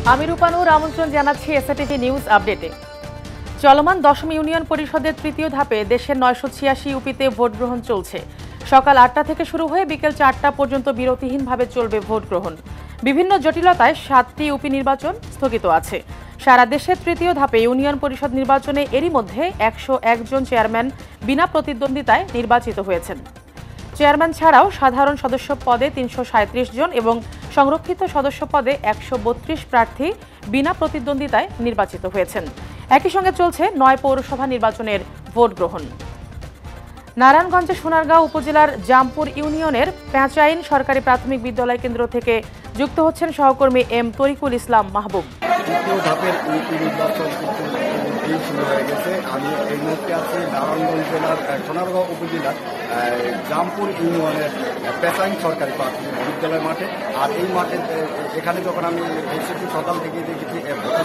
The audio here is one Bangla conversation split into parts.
আমি রূপানুর আমন্ত্রণ জানাচ্ছি এসএটিভি নিউজ আপডেটে। চলমান ১০ম ইউনিয়ন পরিষদের তৃতীয় ধাপে দেশের ৯৮৬ ইউপিতে ভোট গ্রহণ চলছে। সকাল ৮টা থেকে শুরু হয়ে বিকেল ৪টা পর্যন্ত বিরতিহীনভাবে চলবে ভোট গ্রহণ। বিভিন্ন জটিলতায় ৭টি ইউপি নির্বাচন স্থগিত আছে। সারা দেশের তৃতীয় ধাপে ইউনিয়ন পরিষদ নির্বাচনে এরই মধ্যে ১০১ জন চেয়ারম্যান বিনা প্রতিদ্বন্দ্বিতায় নির্বাচিত হয়েছেন। চেয়ারম্যান ছাড়াও সাধারণ সদস্য পদে ৩৩৭ জন এবং সংরক্ষিত সদস্য পদে ১৩২ প্রার্থী বিনা প্রতিদ্বন্দ্বিতায় নির্বাচিত হয়েছেন। একই সঙ্গে চলছে ৯ পৌরসভা নির্বাচনের ভোট গ্রহণ। নারায়ণগঞ্জের সোনারগাঁও উপজেলার জামপুর ইউনিয়নের পেঁচাইন সরকারি প্রাথমিক বিদ্যালয় কেন্দ্র থেকে যুক্ত হচ্ছেন সহকর্মী এম তরিকুল ইসলাম মাহবুব। তৃতীয় ধাপের ইউপি নির্বাচন শুরু হয়ে গেছে। আমি এই মুহূর্তে আছি নারায়ণগঞ্জ জেলার সোনারগাঁও উপজেলার জামপুর ইউনিয়নের পেঁচাইন সরকারি প্রাথমিক বিদ্যালয় মাঠে। আর এই মাঠে এখানে যখন আমি এসেছি সকাল থেকে দেখেছি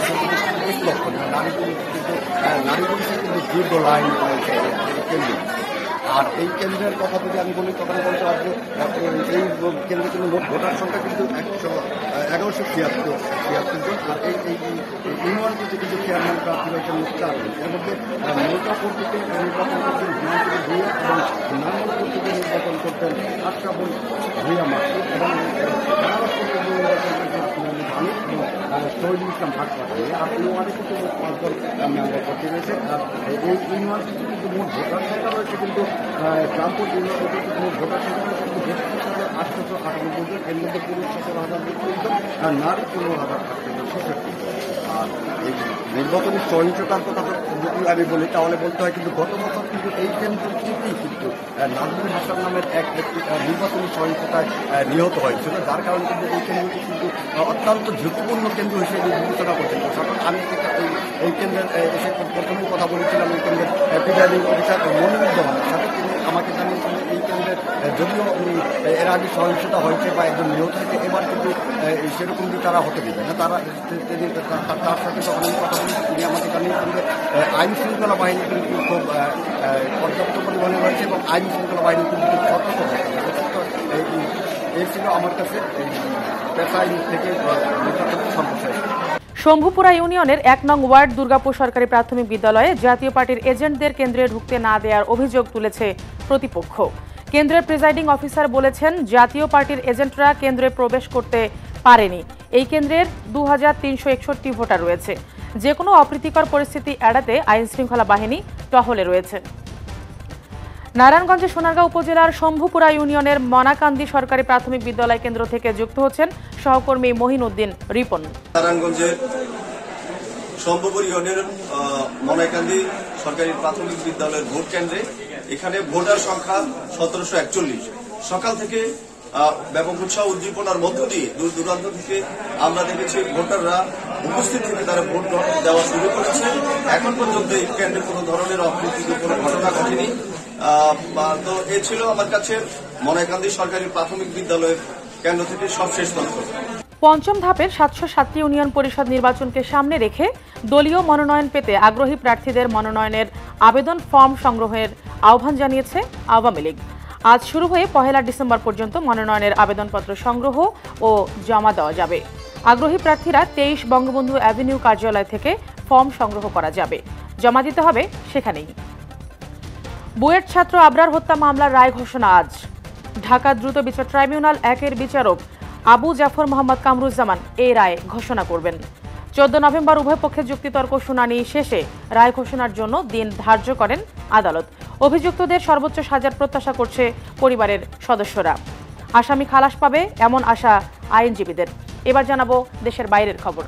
নারী পুলিশের কিন্তু দীর্ঘ লাইন রয়েছে কেন্দ্রে। আর এই কেন্দ্রের কথা যদি আমি বলি তখন বলতে পারবো এই কেন্দ্রে কিন্তু মোট ভোটার সংখ্যা কিন্তু ১১৭৬ জন। আর এই ইউনিয়নটিতে কিন্তু চেয়ারম্যান প্রার্থী রয়েছেন ৪ জন। এর মধ্যে নৌকা কর্তৃকে নির্বাচন করতেন হিমাঞ্চলী ভূঁইয়া এবং নাঙ্গল কর্তৃকে নির্বাচন করতেন আশরাফুল ভূঁইয়া মাহবুব এবং বেনারস কর্তৃকে নির্বাচন করতেন আমি এবং শহীদুল ইসলাম ভাটপাটি। আর ইউনিয়নে কিন্তু মোট ৫ জন মেম্বার কর্তৃ রয়েছে। আর এই ইউনিয়নটিতে কিন্তু মোট ভোটার সংখ্যা রয়েছে কিন্তু জামপুর ইউনিয়নের মোট ভোটার সংখ্যা কিন্তু ৮৯৮ জন। এর মধ্যে পুরুষ ১৭,০৩০ জন আর নারী ১৫,৮৬৬ জন। আর এই নির্বাচনী সহিংসতার কথা যদি আমি বলি তাহলে বলতে হয় কিন্তু গত বছর কিন্তু এই কেন্দ্রটিতেই কিন্তু নাজমুল হাসান নামের এক ব্যক্তি নির্বাচনী সহিংসতায় নিহত হয়েছিল, যার কারণে কিন্তু এই কেন্দ্রটি কিন্তু অত্যন্ত ঝুঁকিপূর্ণ কেন্দ্র হিসেবে বিবেচনা করছেন প্রশাসন। আমি এই কেন্দ্রের এসে প্রথমেই কথা বলেছিলাম এই কেন্দ্রের প্রিজাইডিং অফিসার মনিরুজ্জামানের সাথে। তিনি আমাকে জানিয়েছিলেন এই কেন্দ্রে যদিও এর আগে সহিংসতা হয়েছে বা একজন নিহত হয়েছে, এবার কিন্তু সেরকম কি তারা হতে দেবে না। তার সাথে যখন আমি কথা বলি তিনি আমাকে জানিয়েছেন যে আইন শৃঙ্খলা বাহিনী কিন্তু খুব পর্যাপ্ত পরিমাণে রয়েছে এবং আইন শৃঙ্খলা বাহিনী কিন্তু সতর্ক থাকে। এই ছিল আমার কাছে পেশাইন থেকে সম্প্রসারিত। শম্ভুপুরা ইউনিয়নের ১ নং ওয়ার্ড দুর্গাপুর সরকারি প্রাথমিক বিদ্যালয়ে জাতীয় পার্টির এজেন্টদের কেন্দ্রে ঢুকতে না দেওয়ার অভিযোগ তুলেছে প্রতিপক্ষ। কেন্দ্রের প্রিজাইডিং অফিসার বলেছেন, জাতীয় পার্টির এজেন্টরা কেন্দ্রে প্রবেশ করতে পারেনি। এই কেন্দ্রের ২৩৬১ ভোটার রয়েছে। যে কোনো অপ্রীতিকর পরিস্থিতি এড়াতে আইন শৃঙ্খলা বাহিনী টহলে রয়েছে। নারায়ণগঞ্জের সোনারগাঁও উপজেলার শম্ভুপুরা ইউনিয়নের মনাকান্দি সরকারি প্রাথমিক বিদ্যালয় কেন্দ্র থেকে যুক্ত হচ্ছেন সহকর্মী মহিনুদ্দিন রিপন। নারায়ণগঞ্জের শম্ভুপুর ইউনিয়নের মনাকান্দি সরকারি প্রাথমিক বিদ্যালয়ের ভোট কেন্দ্রে এখানে ভোটার সংখ্যা ১৭৪১। সকাল থেকে ব্যাপক উৎসাহ উদ্দীপনার মধ্য দিয়ে দূর দূরান্ত থেকে আমরা দেখেছি ভোটাররা উপস্থিত থেকে তারা ভোট দেওয়া শুরু করেছে। এখন পর্যন্ত এই কেন্দ্রে কোনো ধরনের অপ্রীতিকর কোনো ঘটনা ঘটেনি। তো এ ছিল আমার কাছে মনাকান্দি সরকারি প্রাথমিক বিদ্যালয়ের কেন্দ্র থেকে সবশেষ তথ্য। পঞ্চম ধাপের ৭০৭টি ইউনিয়ন পরিষদ নির্বাচনকে সামনে রেখে দলীয় মনোনয়ন পেতে আগ্রহী প্রার্থীদের মনোনয়নের আবেদন ফর্ম সংগ্রহের আহ্বান জানিয়েছে আওয়ামী লীগ। আজ শুরু হয়ে ১ ডিসেম্বর পর্যন্ত মনোনয়নের আবেদনপত্র সংগ্রহ ও জমা দেওয়া যাবে। আগ্রহী প্রার্থীরা ২৩ বঙ্গবন্ধু অ্যাভিনিউ কার্যালয় থেকে ফর্ম সংগ্রহ করা যাবে। জমা দিতে হবে সেখানেই। বুয়েট ছাত্র আবরার হত্যা মামলার রায় ঘোষণা আজ। ঢাকা দ্রুত বিচার ট্রাইব্যুনাল ১-এর বিচারক আবু জাফর মোহাম্মদ কামরুজ্জামান এই রায় ঘোষণা করবেন। ১৪ নভেম্বর উভয় পক্ষের যুক্তিতর্ক শুনানি শেষে রায় ঘোষণার জন্য দিন ধার্য করেন আদালত। অভিযুক্তদের সর্বোচ্চ সাজার প্রত্যাশা করছে পরিবারের সদস্যরা। আসামি খালাস পাবে এমন আশা আইনজীবীদের। এবার জানাবো দেশের বাইরের খবর।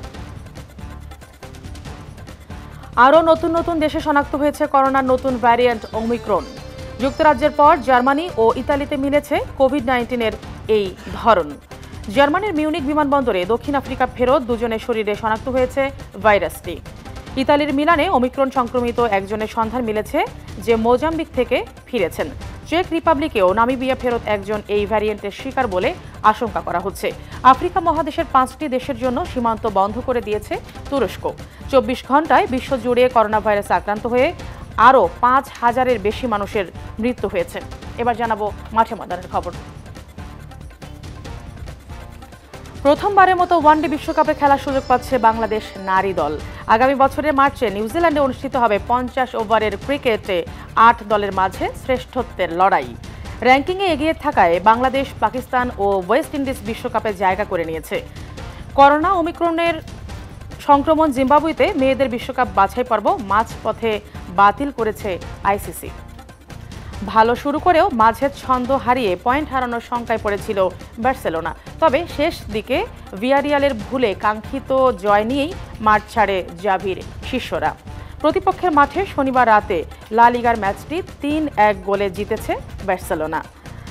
আরও নতুন নতুন দেশে শনাক্ত হয়েছে করোনার নতুন ভ্যারিয়েন্ট ওমিক্রন। যুক্তরাজ্যের পর জার্মানি ও ইতালিতে মিলেছে কোভিড-১৯-এর এই ধরন। জার্মানির মিউনিক বিমানবন্দরে দক্ষিণ আফ্রিকা ফেরত দুজনের শরীরে শনাক্ত হয়েছে ভাইরাসটি। ইতালির মিলানে ওমিক্রন সংক্রমিত একজনের সন্ধান মিলেছে, যে মোজাম্বিক থেকে ফিরেছেন। চেক রিপাবলিকেও নামিবিয়া ফেরত একজন এই ভ্যারিয়েন্টের শিকার বলে আশঙ্কা করা হচ্ছে। আফ্রিকা মহাদেশের ৫টি দেশের জন্য সীমান্ত বন্ধ করে দিয়েছে তুরস্ক। ২৪ ঘণ্টায় বিশ্বজুড়ে করোনা ভাইরাসে আক্রান্ত হয়ে আরও ৫,০০০-এর বেশি মানুষের মৃত্যু হয়েছে। এবার জানাবো মাঠে ময়দানের খবর। প্রথমবারের মতো ওয়ানডে বিশ্বকাপে খেলার সুযোগ পাচ্ছে বাংলাদেশ নারী দল। আগামী বছরের মার্চে নিউজিল্যান্ডে অনুষ্ঠিত হবে 50 ওভারের ক্রিকেটে 8 দলের মাঝে শ্রেষ্ঠত্বের লড়াই। র্যাঙ্কিংয়ে এগিয়ে থাকায় বাংলাদেশ, পাকিস্তান ও ওয়েস্ট ইন্ডিজ বিশ্বকাপে জায়গা করে নিয়েছে। করোনা ওমিক্রনের সংক্রমণ জিম্বাবুয়েতে মেয়েদের বিশ্বকাপ বাছাই পর্ব মাঝপথে বাতিল করেছে আইসিসি। ভালো শুরু করেও মাঝে ছন্দ হারিয়ে পয়েন্ট হারানোর শঙ্কায় পড়েছিল বার্সেলোনা। তবে শেষ দিকে ভিয়ারিয়ালের ভুলে কাঙ্ক্ষিত জয় নিয়েই মাঠ ছাড়ে জাভির শিষ্যরা। প্রতিপক্ষের মাঠে শনিবার রাতে লা লিগার ম্যাচটি 3-1 গোলে জিতেছে বার্সেলোনা।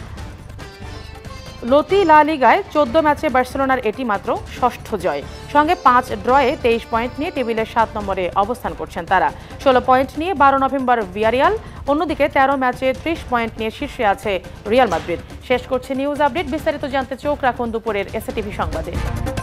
লতি লা লিগায় 14 ম্যাচে বার্সেলোনার এটি মাত্র ষষ্ঠ জয়। সঙ্গে 5 ড্রয়ে 23 পয়েন্ট নিয়ে টেবিলের 7 নম্বরে অবস্থান করছেন তারা। 16 পয়েন্ট নিয়ে 12 নভেম্বর ভিয়ারিয়াল। অন্যদিকে 13 ম্যাচে 30 পয়েন্ট নিয়ে শীর্ষে আছে রিয়াল মাদ্রিদ। শেষ করছে নিউজ আপডেট। বিস্তারিত জানতে চোখ রাখুন দুপুরের এসএটিভি সংবাদে।